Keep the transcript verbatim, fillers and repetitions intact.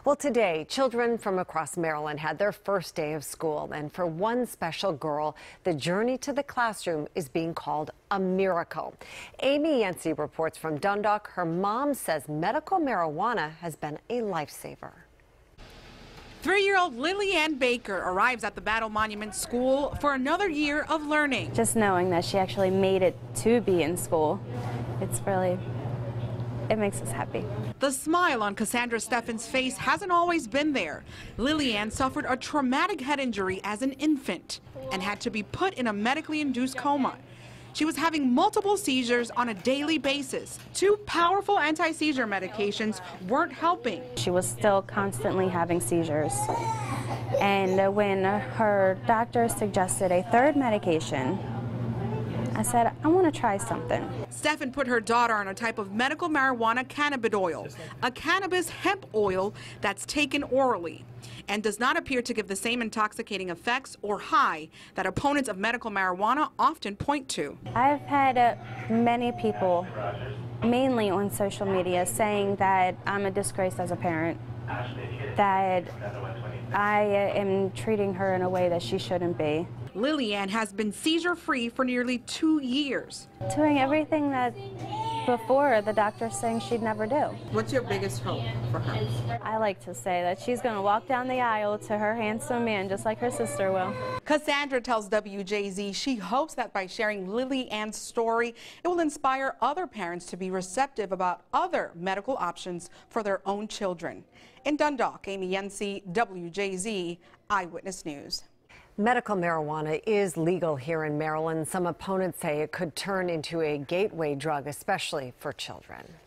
Well, today, children from across Maryland had their first day of school. And for one special girl, the journey to the classroom is being called a miracle. Amy Yensi reports from Dundalk. Her mom says medical marijuana has been a lifesaver. Three-year-old Lily Ann Baker arrives at the Battle Monument School for another year of learning. Just knowing that she actually made it to be in school, it's really, it makes us happy. The smile on Cassandra Steffen's face hasn't always been there. Lily Ann suffered a traumatic head injury as an infant and had to be put in a medically induced coma. She was having multiple seizures on a daily basis. Two powerful anti-seizure medications weren't helping. She was still constantly having seizures. And when her doctor suggested a third medication, I said, I want to try something. Steffen put her daughter on a type of medical marijuana cannabidiol, a cannabis hemp oil that's taken orally and does not appear to give the same intoxicating effects or high that opponents of medical marijuana often point to. I've had uh, many people, mainly on social media, saying that I'm a disgrace as a parent, that I am treating her in a way that she shouldn't be. Lily Ann has been seizure-free for nearly two years. Doing everything that before the doctor's saying she'd never do. What's your biggest hope for her? I like to say that she's going to walk down the aisle to her handsome man just like her sister will. Cassandra tells W J Z she hopes that by sharing Lily Ann's story, it will inspire other parents to be receptive about other medical options for their own children. In Dundalk, Amy Yensi, W J Z, Eyewitness News. Medical marijuana is legal here in Maryland. Some opponents say it could turn into a gateway drug, especially for children.